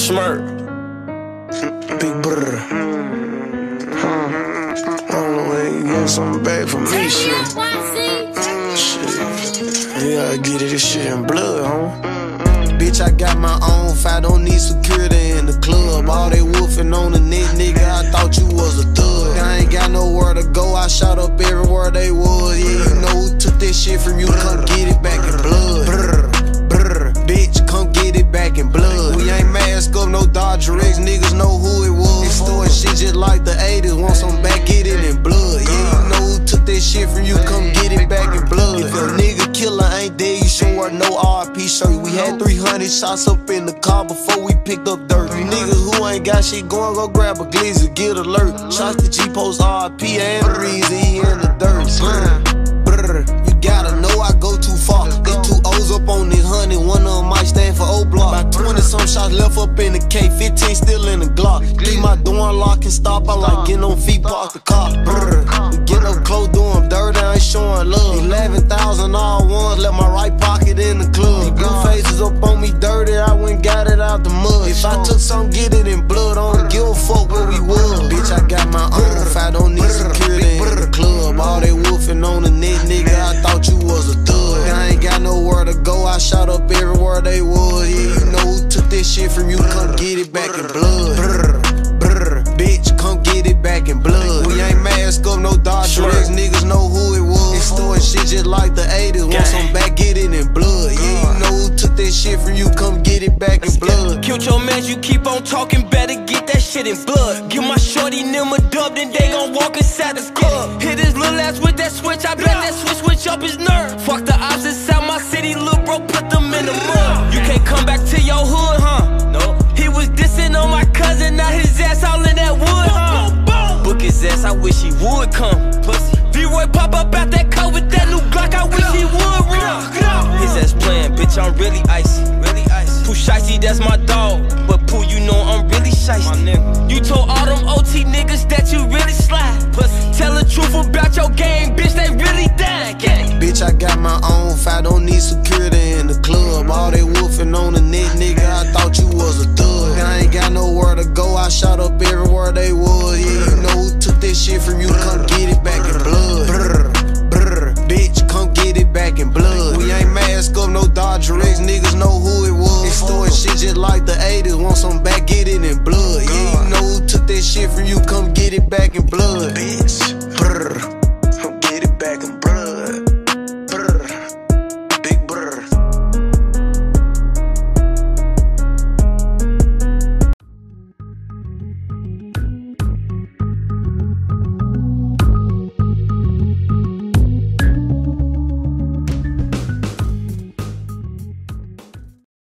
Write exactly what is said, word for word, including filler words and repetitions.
Smurk. Big brrrr. Huh. I don't know when you get something back from me, shit. Shit. You gotta get it, this shit in blood, huh? Bitch, I got my own fight, don't need security in the club. All they wolfin' on the net, nigga, I thought you was a thug. I ain't got nowhere to go, I shot up everywhere they was. Yeah, you know who took this shit from you, come get it back in blood. Brrr, brrr, bitch, come get it back in blood. We ain't mask up, no Dodger X, niggas know who it was. Extortin shit just like the eighties, want some back, get it in blood. Yeah, you know who took this shit from you, come get it back in blood. If a nigga killer ain't dead, you should wear no R I P shirt. We had three hundred shots up in the car before we picked up dirt. You niggas who ain't got shit going, go grab a glizzy, get alert. Shots to G-Post R I P and the reason he in the dirt. Brrr, brrr, you gotta know I go too far. There's two O's up on this honey, one of them might stand for O-Block. About twenty some shots left up in the K, fifteen still in the Glock. Leave my door unlocked and stop, I like getting on feet, park the car. Brrr, we get up close, doing dirty, I ain't showing love. eleven thousand all ones, left my right pocket in the club. Blue faces up on me dirty, I went got it out the mud. If I took some, get it in blood, I don't give a fuck where we was. Bitch, I got my own fight, don't need security in the club. All they wolfin' on the net, nigga, I thought you was a thug. I ain't got nowhere to go, I shot up everywhere they was. Yeah, you know who took this shit from you, come get it back in blood. Brrr, brrr, bitch, come get it back in blood. We ain't mask up, no Dodger X, niggas know who it was. Extortin shit just like the eighties, want some back, get it in blood. Yeah, you know who took this shit from you, come get it back in blood. Killed your man, you keep on talking, better get that shit in blood. Give my shorty them a dub, then they gon' walk inside the club. Hit his little ass with that switch, I bet that switch switch up his nerve. Fuck the ops inside my city, little bro, put them in the mud. You can't come back to your hood, huh? No. He was dissing on my cousin, now his ass all in that wood, huh? Book his ass, I wish he would come. Pussy. V-Roy pop up out that car with that new Glock, I wish he would run. His ass playing, bitch, I'm really icy. Really icy. Pooh Shiesty, that's my dog. But Pooh, you know I'm really shiesty. You told all them O T niggas that you really slide. Pussy. Tell the truth about your game, bitch, they really died. Bitch, I got my own fight, don't need security in the club. All they wolfin' on the net, nigga, I thought you was a thug. I ain't got nowhere to go, I shot up everywhere they was. Yeah, you know who took this shit from you, come get it back in blood. Brrr, brrr, bitch, come get it back in blood. We ain't mask up, no Dodger X, niggas know who it was. Extortin shit just like the eighties, want some back, get it in blood. Yeah, you know who took this shit from you, come get it back in blood. Bitch, brrr.